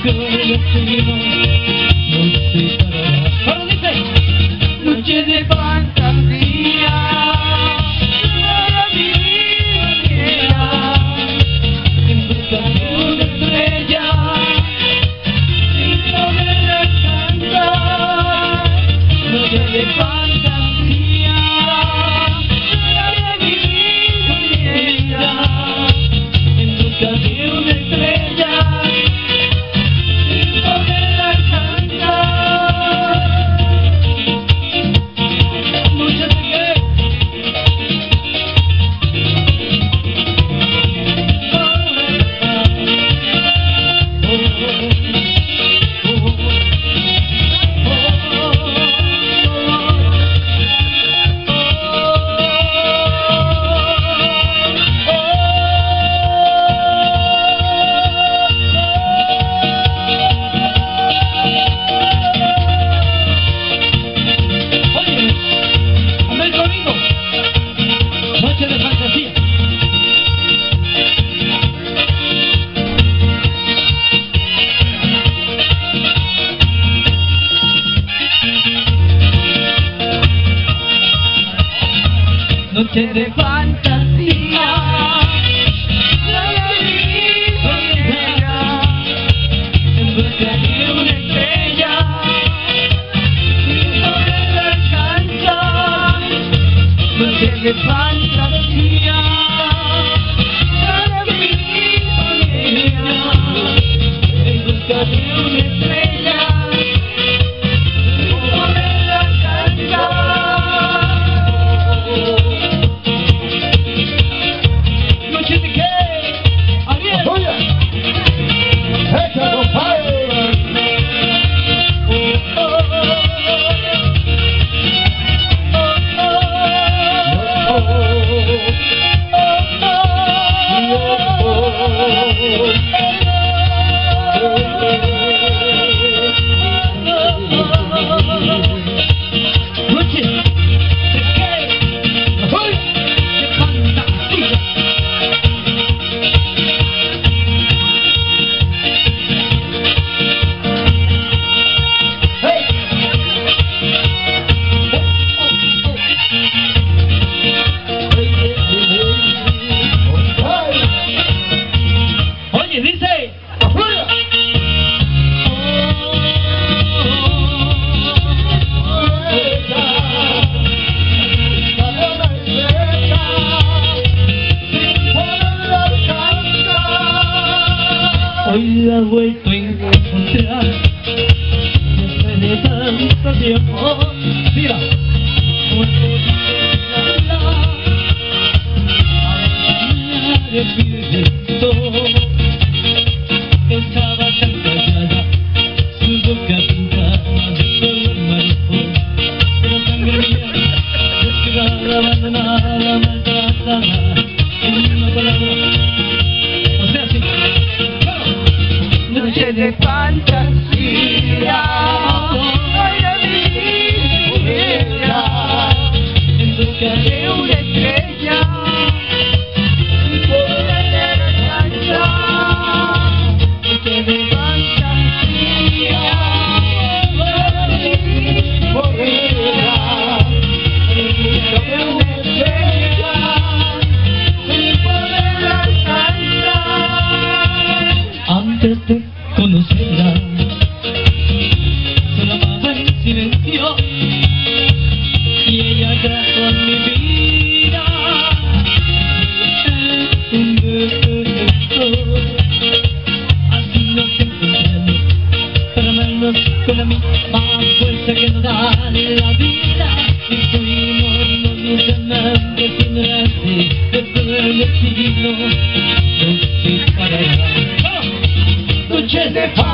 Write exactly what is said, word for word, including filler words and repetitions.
Noche de fantasía para vivir quiera en busca de una estrella sin poder alcanzar. Noche de fantasía para vivir quiera en busca de una estrella sin poder alcanzar. Noche de fantasía para vivir soñada en busca de una estrella sin poder alcanzar. Noche de fantasía para vivir soñada en busca de una estrella sin poder alcanzar. Hoy la he vuelto a encontrar después de tanto tiempo. Mira, de viento estaba tan callada, su boca pintada de color mariposa, pero sangre mía, descuidada, abandonada, maltratada, en una palabra, o sea, sí. Noche de fantasía para vivir en busca de una estrella sin poder alcanzar. Noche de fantasía para vivir en busca de una estrella sin poder alcanzar. Antes de conocerla, solo amaba en silencio y ella trajo a mi vida un beso. Así nos encontramos para amarnos con la misma fuerza que nos da la vida, y fuimos novios amantes ignorantes, pero el destino nos separará. Noche de